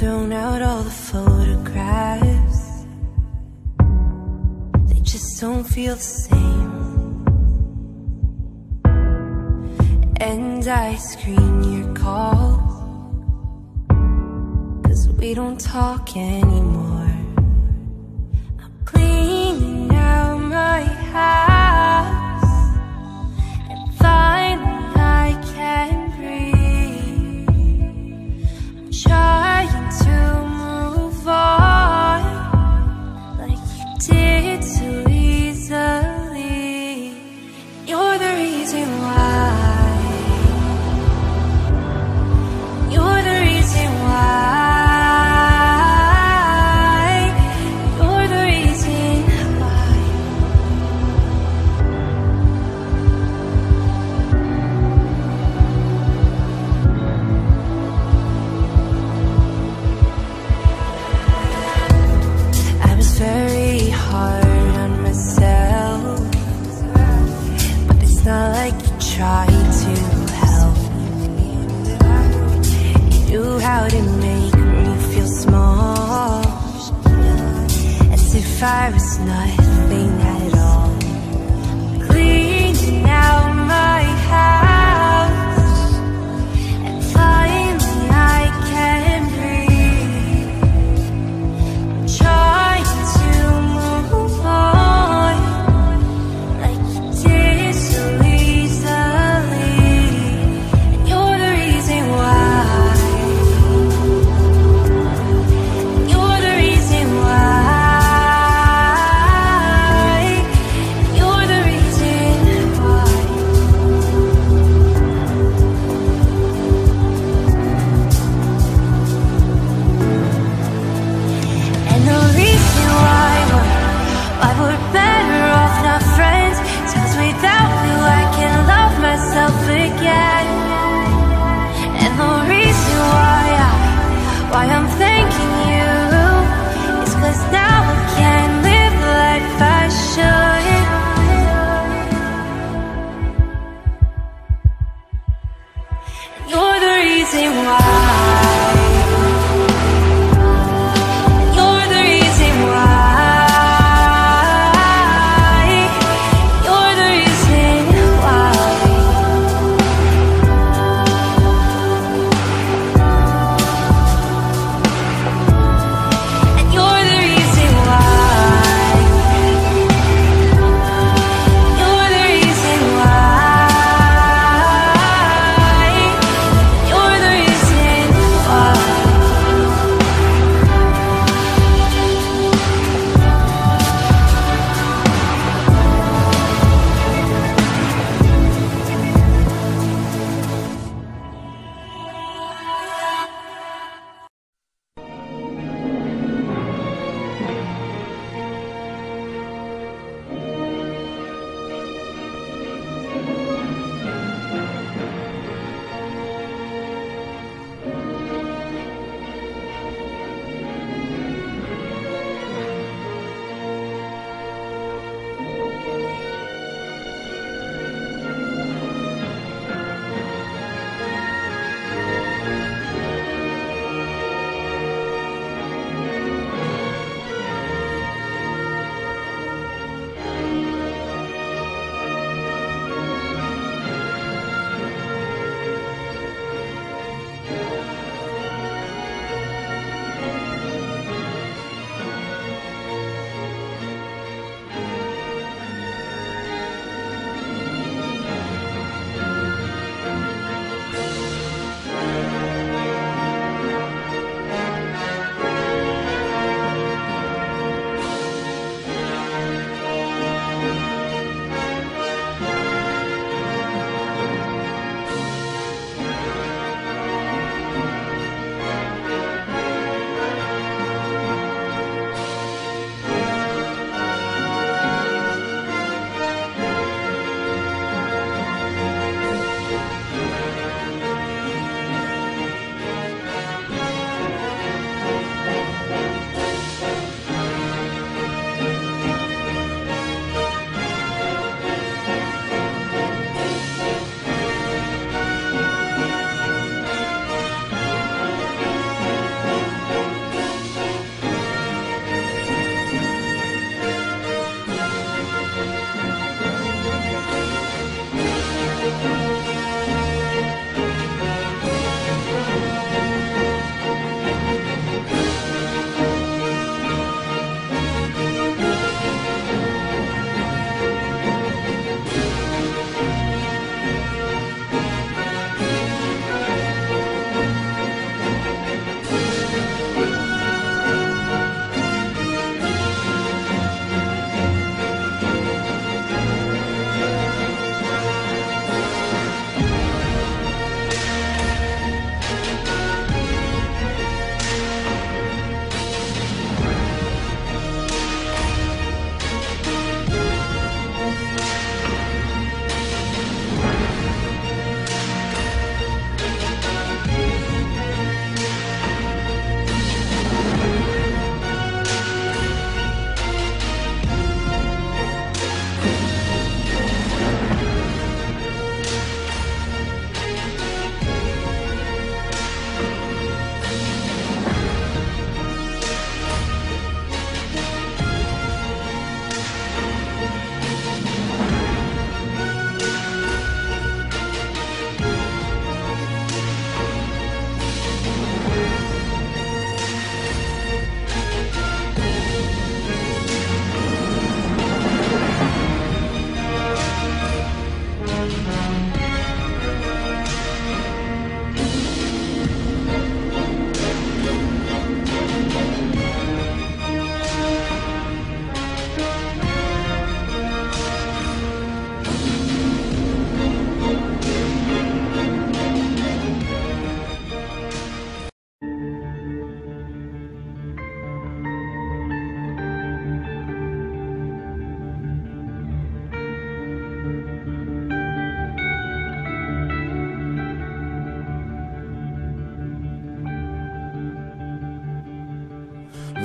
thrown out all the photographs. They just don't feel the same. And I screen your call, 'cause we don't talk anymore. I'm cleaning out my house, and finally I can breathe. I'm trying to move on, like you did so easily. You're the reason why. You're the reason why. You're the reason why. I was very hard on myself, but it's not like you tried to help. You knew how to make me feel small, as if I was nothing at all. Cleaning out my house, and finally I can breathe. I'm trying to move on, like you did so easily. And you're the reason why. You're the reason why.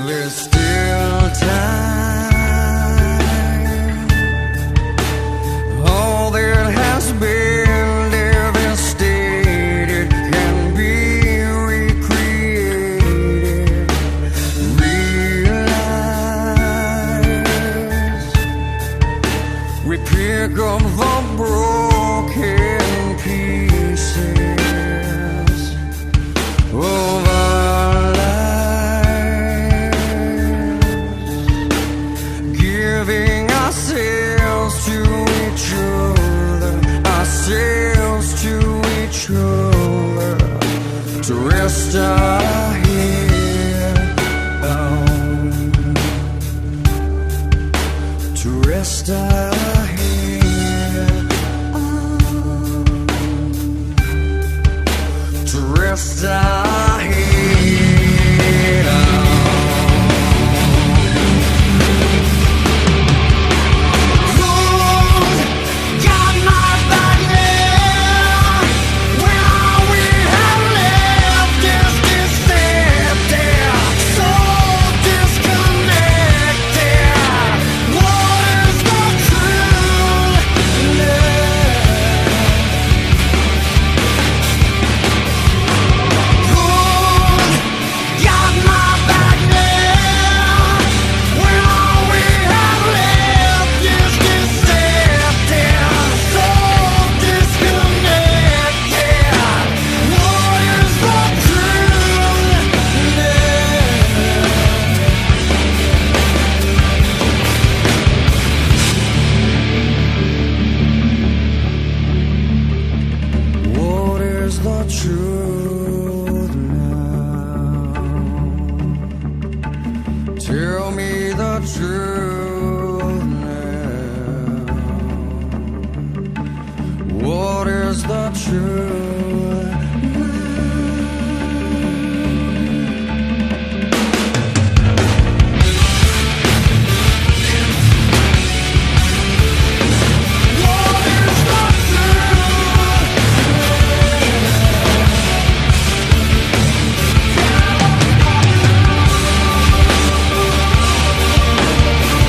There's still time. All that has been devastated can be recreated. Realize we pick up the broken pieces of our lives, giving ourselves to each other, ourselves to each other, to rest our head on, to rest our head on, to rest our head on. Who's got my back now? When all we have left is deceptive, so disconnected. What is the truth now? Who's got my back now? When all we have left is deceptive, so disconnected. What is the truth now? What is the truth now? Tell me the truth now. What is the truth now? What is the truth?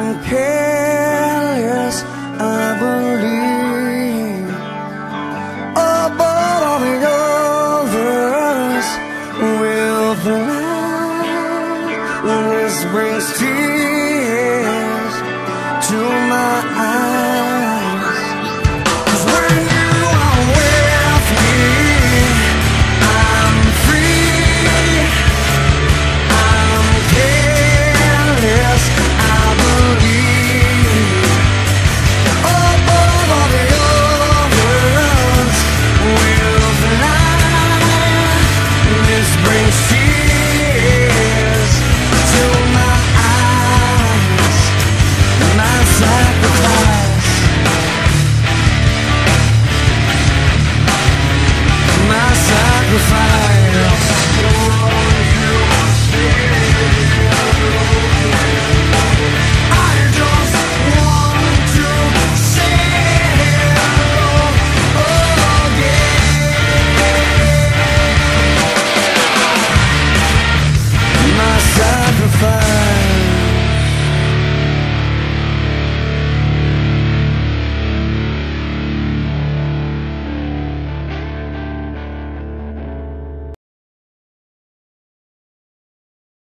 care.